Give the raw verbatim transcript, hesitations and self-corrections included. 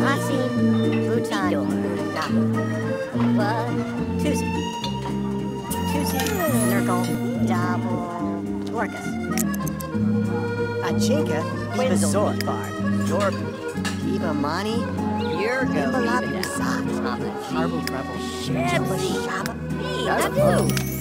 Masin, Bhutan, Nahu. Bud, Tusi. Tusi, Nurgle, Double, Orcus. Achinka, Ibazor, Jorb, Ibamani, Yurgo, Ibalabi, Ibada, Sat, Harble Trouble, Shaba, Shaba, Nadu.